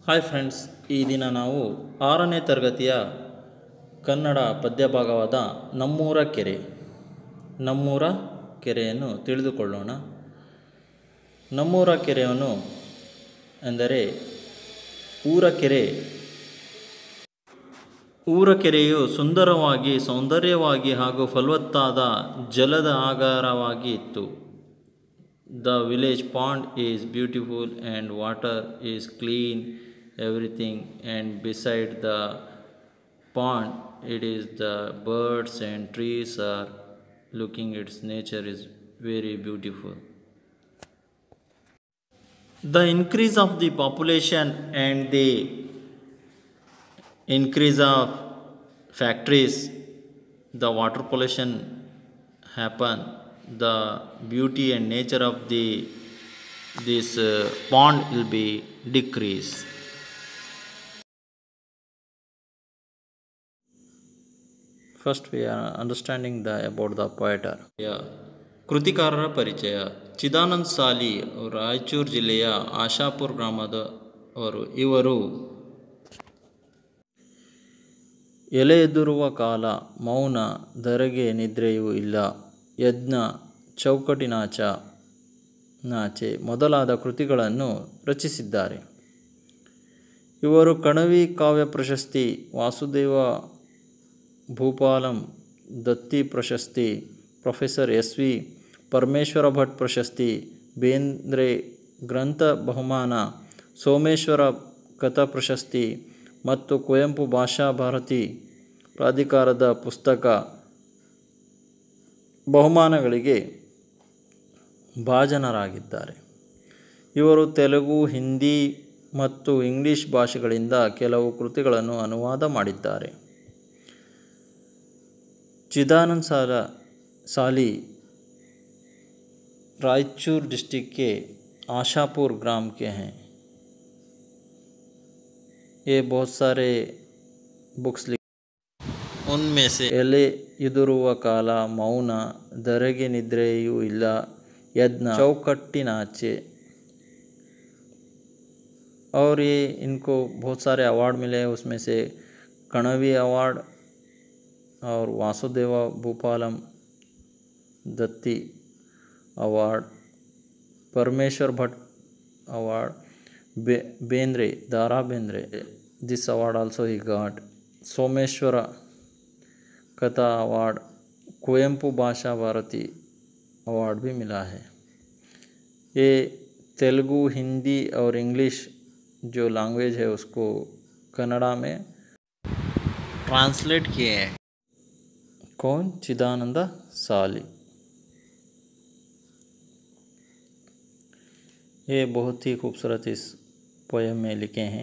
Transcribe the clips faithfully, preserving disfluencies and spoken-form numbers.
Hi friends, ಈ ದಿನ ನಾವು ಆರನೇ ತರಗತಿಯ ಕನ್ನಡ ಪದ್ಯ ಭಾಗವಾದ ನಮ್ಮೂರ ಕೆರೆ ನಮ್ಮೂರ ಕೆರೆಯನ್ನು ತಿಳಿದುಕೊಳ್ಳೋಣ. ನಮ್ಮೂರ ಕೆರೆಯನ್ನು ಎಂದರೆ ಊರ ಕೆರೆ. ಊರ ಕೆರೆಯು ಸುಂದರವಾಗಿ, ಸೌಂದರ್ಯವಾಗಿ ಹಾಗೂ ಫಲವತ್ತಾದ ಜಲದ ಆಗರವಾಗಿ ಇತ್ತು. The village pond is beautiful and water is clean, everything, and beside the pond it is the birds and trees are looking, its nature is very beautiful. The increase of the population and the increase of factories, the water pollution happen. The beauty and nature of the this uh, pond will be decreased. First we are understanding the about the poet. Yeah. ಕೃತಿಕಾರರ ಪರಿಚಯ. ಚಿದಾನಂದ ಸಾಲಿ ಅವರು ರಾಯಚೂರು ಜಿಲ್ಲೆಯ ಆಶಾಪುರ ಗ್ರಾಮದವರು. ಇವರು ಎಲೆ ಎದುರುವ ಕಾಲ, ಮೌನ, ಧರೆಗೆ ನಿದ್ರೆಯೂ ಇಲ್ಲ, ಯಜ್ಞ, ಚೌಕಟಿನಾಚ ನಾಚೆ ಮೊದಲಾದ ಕೃತಿಗಳನ್ನು ರಚಿಸಿದ್ದಾರೆ. ಇವರು ಕಣವಿ ಕಾವ್ಯ ಪ್ರಶಸ್ತಿ, ವಾಸುದೇವ ಭೂಪಾಲಂ ದತ್ತಿ ಪ್ರಶಸ್ತಿ, professor S V Parameshwara Bhat ಪ್ರಶಸ್ತಿ, ಬೇಂದ್ರೆ ಗ್ರಂಥ ಬಹುಮಾನ, ಸೋಮೇಶ್ವರ ಕಥಾ ಪ್ರಶಸ್ತಿ ಮತ್ತು ಕುವೆಂಪು ಭಾಷಾ ಭಾರತಿ ಪ್ರಾಧಿಕಾರದ ಪುಸ್ತಕ ಬಹುಮಾನಗಳಿಗೆ ಭಾಜನರಾಗಿದ್ದಾರೆ. ಇವರು ತೆಲುಗು, ಹಿಂದಿ ಮತ್ತು ಇಂಗ್ಲಿಷ್ ಭಾಷೆಗಳಿಂದ ಕೆಲವು ಕೃತಿಗಳನ್ನು ಅನುವಾದ ಮಾಡಿದ್ದಾರೆ. ಚಿದಾನಂದ ಸಾಲ ಸಾಲಿ रायचूर डिस्ट्रिक्ट के आशापुर ग्राम के हैं. ये बहुत सारे बुक्स लिखे, उनमें से एले ಎದುರುವ ಕಾಲ, मौन, ಧರೆಗೆ ನಿದ್ರೆಯೂ ಇಲ್ಲ, यज्ञ, चौकटिनाचे, और ये इनको बहुत सारे अवार्ड मिले. उसमें से कणवी अवार्ड और वासुदेव भूपालम दत्ती अवार्ड, परमेश्वर भट्ट अवार्ड, बे Bendre Dara Bendre this award also he got, Someshwara कथा अवार्ड, कुवेंपु भाषा भारती अवार्ड भी मिला है. ये तेलुगु, हिंदी और इंग्लिश जो लैंग्वेज है उसको कन्नड़ा में ट्रांसलेट किए हैं. कौन? चिदानंद साली. ये बहुत ही खूबसूरत इस पोयम में लिखे हैं.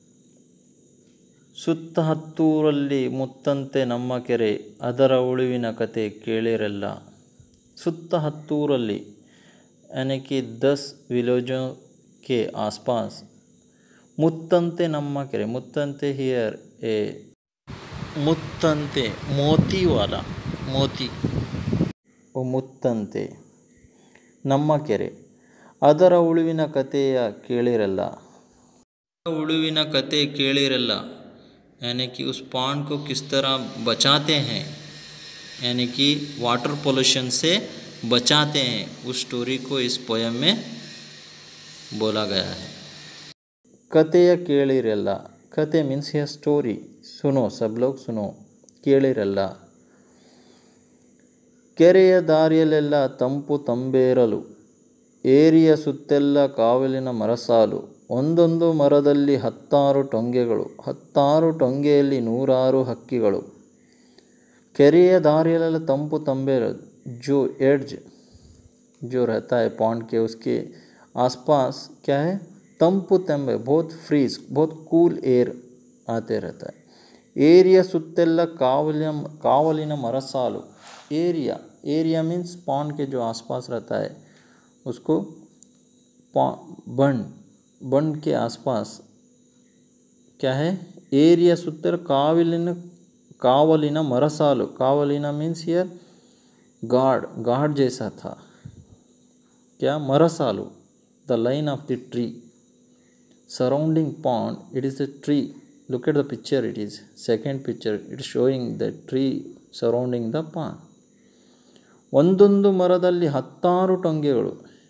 ಸುತ್ತ ಹತ್ತೂರಲ್ಲಿ ಮುತ್ತಂತೆ ನಮ್ಮ ಕೆರೆ, ಅದರ ಉಳಿವಿನ ಕತೆ ಕೇಳಿರಲ್ಲ. ಸುತ್ತ ಹತ್ತೂರಲ್ಲಿ यानी कि दस विलेजों के आसपास, मुत्तंते नम्मा केरे, मुत्तंते हियर ए मुत्तंते मोती वाला, मोती वो मुत्तंते ನಮ್ಮ ಕೆರೆ, ಅದರ ಉಳಿವಿನ ಕಥೆಯ ಕೇಳಿರಲ್ಲ. ಉಳಿವಿನ ಕತೆ ಕೇಳಿರಲ್ಲ यानी कि उस पॉन्ड को किस तरह बचाते हैं, यानी कि वाटर पोल्यूशन से बचाते हैं, उस स्टोरी को इस पोयम में बोला गया है. कथೆಯ ಕೇಳಿರಲ್ಲ, कथे मीन्स ये स्टोरी. सुनो, सब लोग सुनो. ಕೇಳಿರಲ್ಲ. ಕೆರೆಯ ದಾರಿಯಲ್ಲೆಲ್ಲ ತಂಪು ತಂಬೇರಲು, ಏರಿಯ ಸುತ್ತೆಲ್ಲ ಕಾವಲಿನ ಮರಸಾಲು, ಒಂದೊಂದು ಮರದಲ್ಲಿ ಹತ್ತಾರು ಟೊಂಗೆಗಳು, ಹತ್ತಾರು ಟೊಂಗೆಯಲ್ಲಿ ನೂರಾರು ಹಕ್ಕಿಗಳು. ಕೆರೆಯ ದಾರಿಯಲ್ಲೆಲ್ಲ ತಂಪು ತಂಬೇರಲು, जो एड्ज जो रहता है पॉन्ड के, उसके आसपास क्या है, तंपु तंबे, बहुत फ्रीज, बहुत कूल एयर आते रहता है. एरिया सुत्तेल्ला कावलिन कावलिन मरसालु, एरिया एरिया मीन्स पॉन्ड के जो आसपास रहता है उसको बंड बंड के आसपास क्या है, एरिया सुत्तर कावलिन कावलिन मरसालु, कावलिन मीन्स हियर गार्ड, गार्ड जैसा था. क्या? मरसालु, the line of the tree, surrounding pond, it is a tree. Look at the picture, it is second picture, it is showing the tree surrounding the pond. ಒಂದೊಂದು ಮರದಲ್ಲಿ ಹತ್ತಾರು ಟೊಂಗೆಗಳು,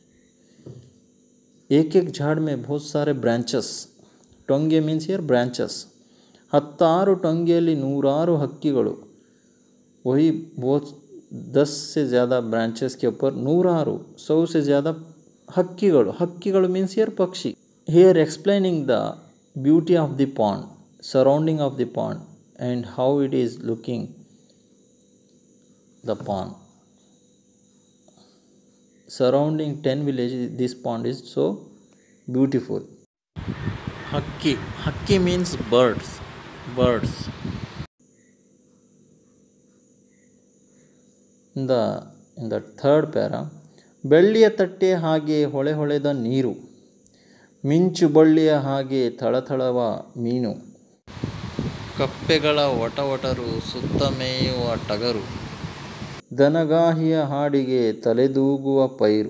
एक एक झाड़ में बहुत सारे ब्रांचेस, टोंगे मीन्स हियर ब्रांचेस, हत्तारू टोंಗೆಯಲ್ಲಿ नूरारू हक्किगळु, वही बहुत दस से ज़्यादा ब्रांचेस के ऊपर नूरारू सौ से ज़्यादा हक्किगळु, हक्किगळु मीन्स हियर पक्षी. Here explaining the beauty of the pond, surrounding of the pond and how it is looking the pond. Surrounding ten villages, this pond is so beautiful. Hakki, hakki means birds, birds. In the in the third para, ಬೆಳ್ಳಿಯ ತಟ್ಟೆ ಹಾಗೆ ಹೊಳೆ ಹೊಳೆದ ನೀರು, ಮಿಂಚು ಬಳ್ಳಿಯ ಹಾಗೆ ಥಳಥಳವ ಮೀನು, ಕಪ್ಪೆಗಳ ವಟವಟರು, ಸುತ್ತ ಮೇಯುವ ಟಗರು, ದನಗಾಹಿಯ ಹಾಡಿಗೆ ತಲೆದೂಗುವ ಪೈರು.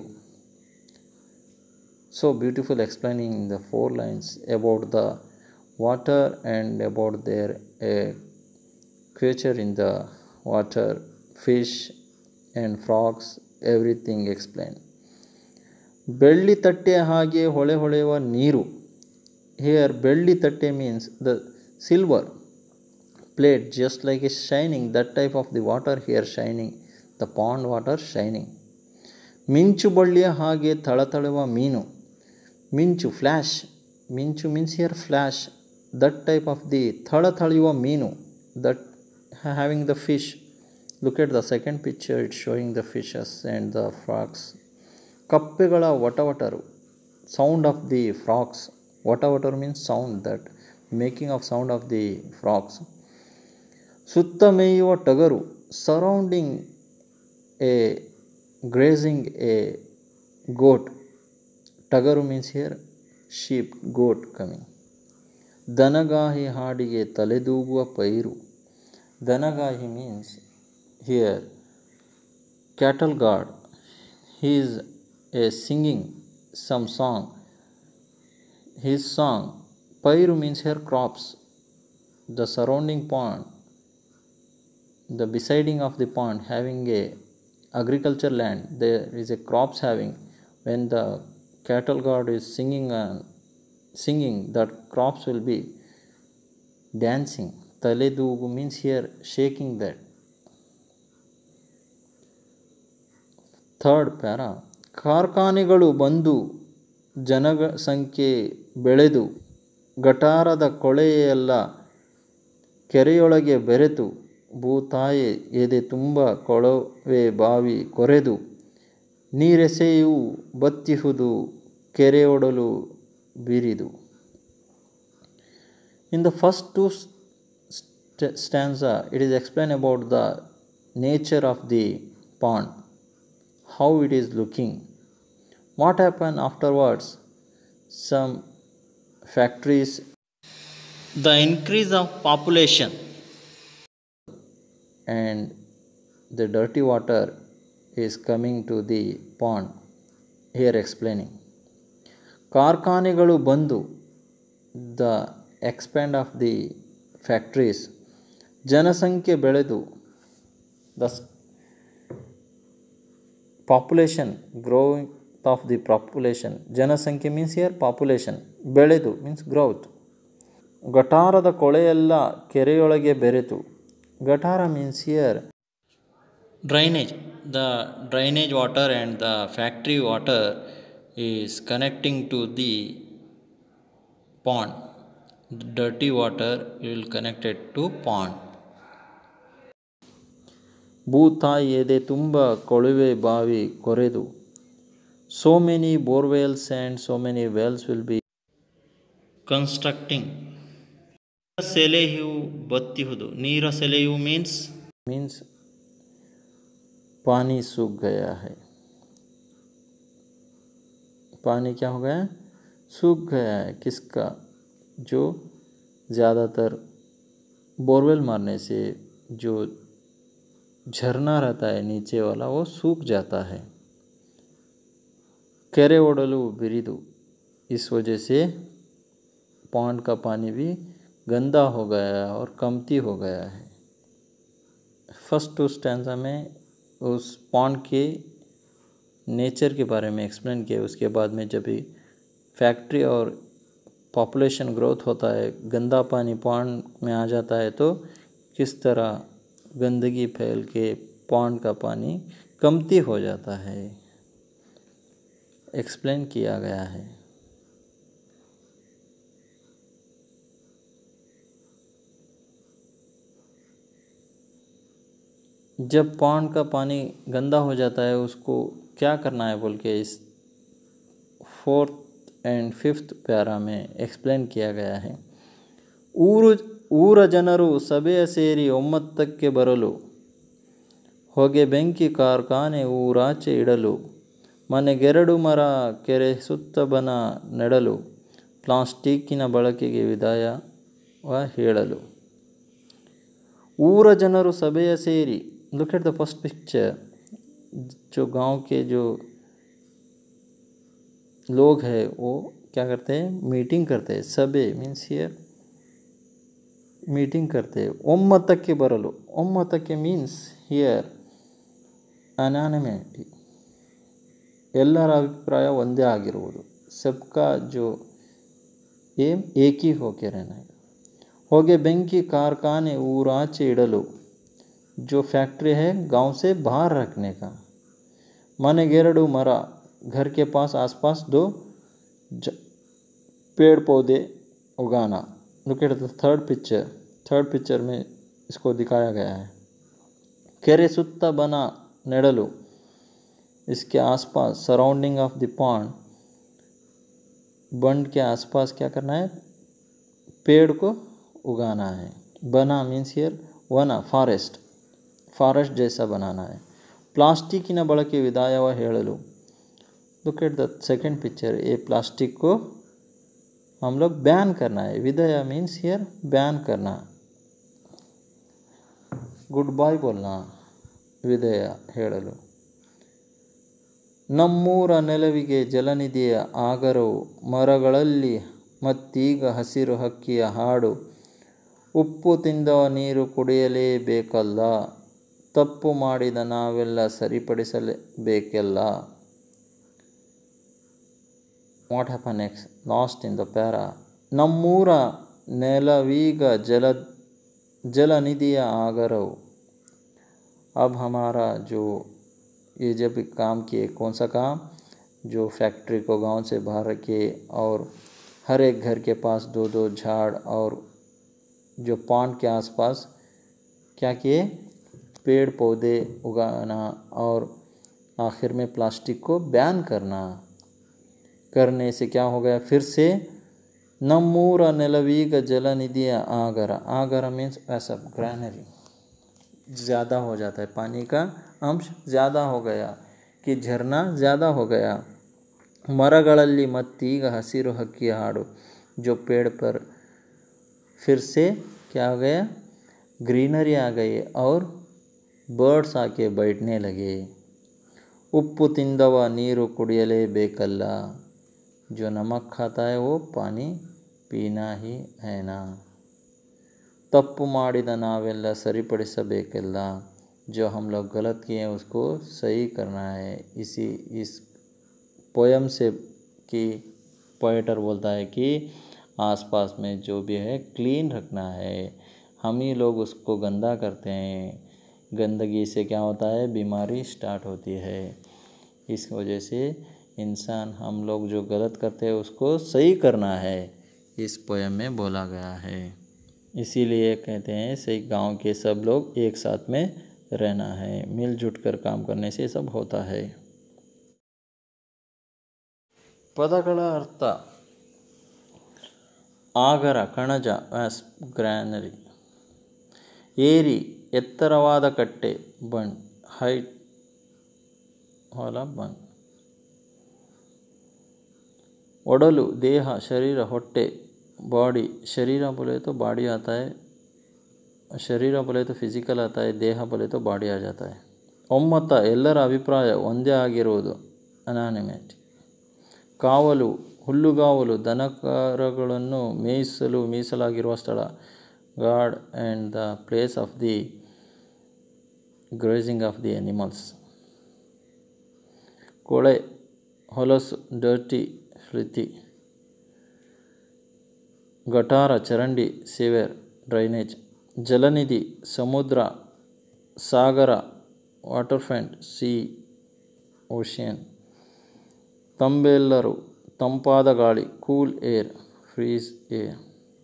So beautiful explaining the four lines about the water and about their uh, creature in the water, fish and frogs, everything explained. ಬೆಳ್ಳಿ ತಟ್ಟೆ ಹಾಗೆ ಹೊಳೆ ಹೊಳೆಯುವ ನೀರು. Here ಬೆಳ್ಳಿ ತಟ್ಟೆ means the silver plate, just like is shining, that type of the water here shining, the pond water shining. ಮಿಂಚು ಬಳ್ಳಿಯ ಹಾಗೆ ಥಳಥಳುವ ಮೀನು, ಮಿಂಚು ಫ್ಲ್ಯಾಶ್, ಮಿಂಚು means here flash, that type of the ಥಳಥಳೆಯುವ ಮೀನು, that having the fish. Look at the second picture, it's showing the fishes and the frogs. ಕಪ್ಪೆಗಳ ವಟವಟರು, sound of the frogs, ವಟವಟರು means sound, that making of sound of the frogs. ಸುತ್ತ ಮೇಯುವ ಟಗರು, surrounding a grazing a goat, ಟಗರು means here sheep, goat coming. ದನಗಾಹಿ ಹಾಡಿಗೆ ತಲೆದೂಗುವ ಪೈರು, ದನಗಾಹಿ means here cattle guard, he is a singing some song, his song. Pairu means here crops, the surrounding pond, the besiding of the pond having a agriculture land, there is a crops having. When the cattle guard is singing and singing, that crops will be dancing. Taledugu means here shaking that. Third para, ಕಾರ್ಖಾನೆಗಳು ಬಂದು ಜನಸಂಖ್ಯೆ ಬೆಳೆದು, ಗಟಾರದ ಕೊಳೆಯೆಲ್ಲ ಕೆರೆಯೊಳಗೆ ಬೆರೆತು, ಭೂತಾಯಿ ಎದೆ ತುಂಬ ಕೊಳವೆ ಬಾವಿ ಕೊರೆದು, ನೀರೆಸೆಯು ಬತ್ತಿಹುದು ಕೆರೆಯೊಡಲು ಬಿರಿದು. In the first two st- stanza, it is explained about the nature of the pond, how it is looking. What happened afterwards? Some factories, the increase of population and the dirty water is coming to the pond. Here explaining. ಕಾರ್ಖಾನೆಗಳು ಬಂದು, the expand of the factories, ಜನಸಂಖ್ಯೆ ಬೆಳೆದು, the population, growing of the population, ಜನಸಂಖ್ಯೆ means here population, ಬೆಳೆದು means growth. ಗಟಾರದ ಕೊಳೆಯೆಲ್ಲ ಕೆರೆಯೊಳಗೆ ಬೆರೆತು, ಗಟಾರ means here drainage, the drainage water and the factory water is connecting to the pond. The dirty water will connect it to pond. ಭೂತಾಯಿ ಎದೆ ತುಂಬ ಕೊಳವೆ ಬಾವಿ ಕೊರೆದು, so many borewells and so many wells will be constructing. ಸೆಲೆಯು ಬತ್ತಿಹುದು, ನೀರ ಸೆಲೆಯು means means पानी सूख गया है, पानी क्या हो गया, सूख गया है. किसका, जो ज़्यादातर बोरवेल मारने से जो झरना रहता है नीचे वाला, वो सूख जाता है. ಕೆರೆ ಒಡಲು ಬಿರಿದು, इस वजह से पॉन्ड का पानी भी गंदा हो गया है और कमती हो गया है। फर्स्ट टू स्टैंजा में उस पॉन्ड के नेचर के बारे में एक्सप्लेन किया। उसके बाद में जब भी फैक्ट्री और पॉपुलेशन ग्रोथ होता है, गंदा पानी पॉन्ड में आ जाता है, तो किस तरह गंदगी फैल के पॉन्ड का पानी कमती हो जाता है, एक्सप्लेन किया गया है। जब पॉन्ड का पानी गंदा हो जाता है उसको क्या करना है बोल के इस फोर्थ एंड फिफ्थ प्यारा में एक्सप्लेन किया गया है। ಊರು ಊರ ಜನರು ಸಭೆಯ ಸೇರಿ ಒಮ್ಮತಕ್ಕೆ ಬರಲು, ಹೊಗೆ ಬೆಂಕಿ ಕಾರ್ಖಾನೆ ಊರಾಚೆ ಇಡಲು, ಮನೆಗೆರಡು ಮರ ಕೆರೆ ಸುತ್ತ ಬನ ನೆಡಲು, ಪ್ಲಾಸ್ಟಿಕ್ಕಿನ ಬಳಕೆಗೆ ವಿದಾಯವ ಹೇಳಲು। ಊರ ಜನರು ಸಭೆಯ ಸೇರಿ, look at the first picture, जो गांव के जो लोग हैं वो क्या करते हैं, मीटिंग करते हैं। सभे मीन्स हियर मीटिंग करते हैं। ಒಮ್ಮತಕ್ಕೆ ಬರಲು, ಒಮ್ಮತಕ್ಕೆ ಮೀನ್ಸ್ ಹಿಯರ್ ಅನಾನಿಮಿಟಿ, ಎಲ್ಲರ ಅಭಿಪ್ರಾಯ ಒಂದೇ ಆಗಿರುವುದು। सबका जो एम एक ही होके रहना है। ಹೊಗೆ ಬೆಂಕಿ कारखाने ಊರಾಚೆ ಇಡಲು, जो फैक्ट्री है गांव से बाहर रखने का। मनेಗೆರಡು मरा, घर के पास आसपास दो पेड़ पौधे उगाना। Look at the third picture, third picture में इसको दिखाया गया है। ಕೆರೆ ಸುತ್ತ ಬನ ನೆಡಲು, इसके आसपास surrounding of the pond, bund के आसपास क्या करना है, पेड़ को उगाना है। बना मीन्स हियर वना, फॉरेस्ट, फॉरेस्ट जैसा बनाना है। प्लास्टिकिನ ಬಳಕೆ ವಿದಾಯವ ಹೇಳಲು, look at the second picture, ये प्लास्टिक को हम लोग बैन करना है। विदाय मीन्स हियर बैन करना, गुड बाय बोलना, विदाय ಹೇಳಲು। ನಮ್ಮೂರ ನೆಲವಿಗೆ ಜಲನಿಧಿಯ ಆಗರವು, ಮರಗಳಲ್ಲಿ ಮತ್ತೀಗ ಹಸಿರು ಹಕ್ಕಿಯ ಹಾಡು, ಉಪ್ಪು ತಿಂದವ ನೀರು ಕುಡಿಯಲೇಬೇಕಲ್ಲ, ತಪ್ಪು ಮಾಡಿದ ನಾವೆಲ್ಲ ಸರಿಪಡಿಸಲೇಬೇಕಲ್ಲ। What happen next, last in the para, ನಮ್ಮೂರ ನೆಲವೀಗ ಜಲ जलनिधिया आगरव। अब हमारा जो ये जब काम किए, कौन सा काम, जो फैक्ट्री को गांव से बाहर रखे और हर एक घर के पास दो दो झाड़ और जो पॉन्ड के आसपास क्या किए, पेड़ पौधे उगाना और आखिर में प्लास्टिक को बैन करना। करने से क्या हो गया, फिर से ನಮ್ಮೂರ ನೆಲವೀಗ ಜಲನಿಧಿಯ ಆಗರ, ಆಗರ मीन्स ऐसा ग्रैनरी, ज़्यादा हो जाता है, पानी का अंश ज़्यादा हो गया कि झरना ज़्यादा हो गया। ಮರಗಳಲ್ಲಿ ಮತ್ತೀಗ ಹಸಿರು ಹಕ್ಕಿ ಹಾಡು, जो पेड़ पर फिर से क्या हो गया, ग्रीनरी आ गई और बर्ड्स आके बैठने लगे। ಉಪ್ಪು ತಿಂದವ ನೀರು ಕುಡಿಯಲೇಬೇಕಲ್ಲ, जो नमक खाता है वो पानी पीना ही है ना। ತಪ್ಪು ಮಾಡಿದ ನಾವೆಲ್ಲ ಸರಿಪಡಿಸಬೇಕಲ್ಲ, जो हम लोग गलत किए हैं उसको सही करना है। इसी इस पोयम से कि पोएटर बोलता है कि आसपास में जो भी है क्लीन रखना है। हम ही लोग उसको गंदा करते हैं, गंदगी से क्या होता है, बीमारी स्टार्ट होती है। इस वजह से इंसान, हम लोग जो गलत करते हैं उसको सही करना है, इस पोयम में बोला गया है। इसीलिए कहते हैं सही गांव के सब लोग एक साथ में रहना है, मिलजुल कर काम करने से सब होता है। ಪದಗಳ ಅರ್ಥ, ಆಗರ ಕಣಜ ಆಸ್ ಗ್ರ್ಯಾನರಿ, ಏರಿ ಎತ್ತರವಾದ ಕಟ್ಟೆ, ಬನ್ ಹೈಟ್ वाला बन, ओडलू देह शरीर होट्टे बॉडी, शरीर बोले तो बॉडी आता है, शरीर बोले तो फिजिकल आता है, देह बोले तो बॉडी आ जाता है। ಒಮ್ಮತ ಎಲ್ಲರ ಅಭಿಪ್ರಾಯ ಒಂದೇ ಆಗಿರುವುದು, ಅನಾನಿಮಿಟಿ। ಕಾವಲು ಹುಲ್ಲುಗಾವಲು ದನಕರಗಳನ್ನು ಮೇಯಿಸಲು ಮೀಸಲಾಗಿರುವ ಸ್ಥಳ. Guard and the place of the grazing of the animals. ಕೊಳೆ ಹೊಲಸು ಡರ್ಟಿ ಫಿಲ್ತಿ. ಗಟಾರ ಚರಂಡಿ ಸೇವೆರ್ ಡ್ರೈನೇಜ್. ಜಲನಿಧಿ ಸಮುದ್ರ ಸಾಗರ ವಾಟರ್ಫ್ರಂಟ್ ಸಿ ಓಷಿಯನ್. ತಂಬೆಲ್ಲರು ತಂಪಾದ ಗಾಳಿ ಕೂಲ್ ಏರ್ ಫ್ರೀಸ್ ಏರ್.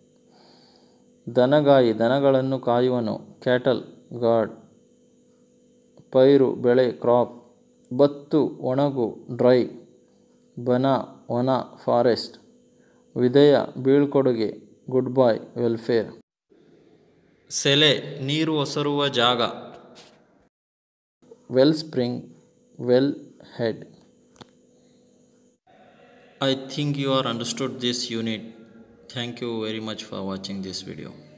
ದನಗಾಯಿ ದನಗಳನ್ನು ಕಾಯುವನು ಕ್ಯಾಟಲ್ ಗಾರ್ಡ್. ಪೈರು ಬೆಳೆ ಕ್ರಾಪ್. ಬತ್ತು ಒಣಗು ಡ್ರೈ. ಬನ ವನ ಫಾರೆಸ್ಟ್. ವಿಧೇಯ ಬೀಳ್ಕೊಡುಗೆ ಗುಡ್ ಬಾಯ್ ವೆಲ್ಫೇರ್. ಸೆಲೆ ನೀರು ಒಸರುವ ಜಾಗ. Well spring well head. I think you are understood this unit. Thank you very much for watching this video.